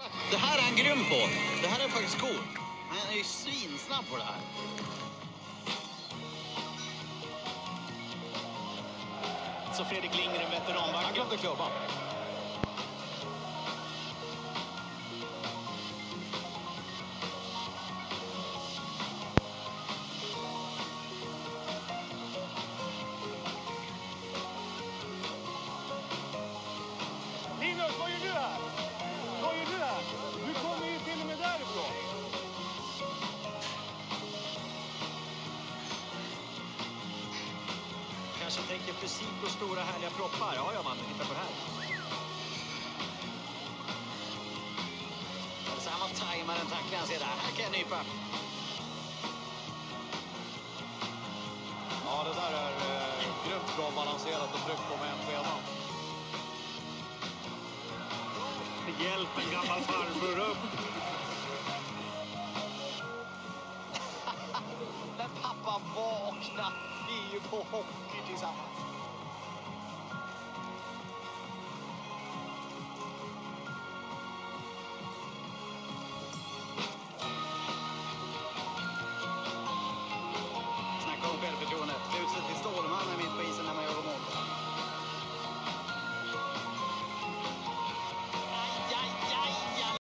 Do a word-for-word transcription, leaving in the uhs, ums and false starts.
Det här är han grym på. Det här är faktiskt cool. Han är ju svinsnabb på det här. Så Fredrik Lindgren, veteranbacken. Han glömde klubban. Linus, vad gör du här? Vad gör du här? Du kommer ju till och med därifrån. Kanske tänker fysik och stora härliga proppar. Ja, ja man, titta på det här. Så här man tajmar en tackling, han ser där. Här kan jag nypa. Ja, det där är eh, grymt bra balanserat och tryck på med en skena. Hjälp en gammal farbror upp. Men pappa, vakna. Vi är ju på hockey tillsammans.